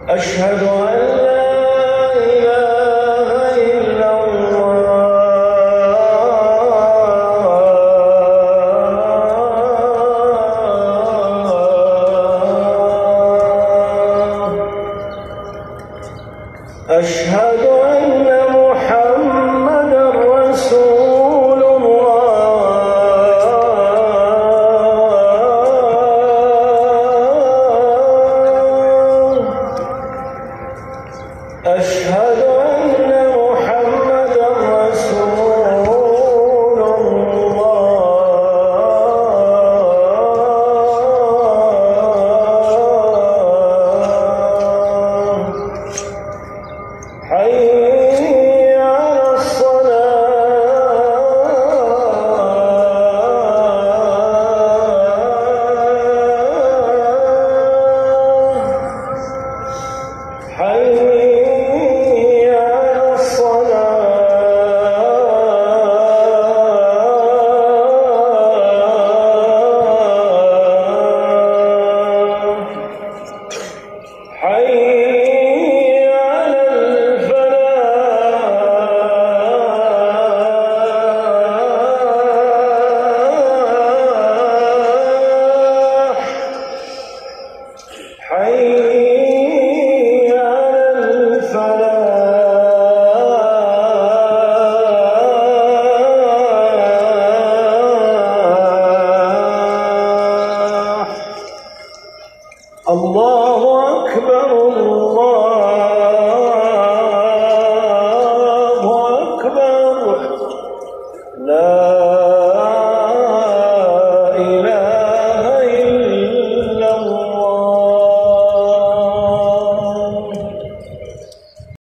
أشهد أن لا إله إلا الله. أشهد أن محمدًا رسول الله. أشهد أن محمدًا رسول الله. حي على الصلاة. حي على الصلاة. حي على الفلاح. حي على الفلاح. الله أكبر.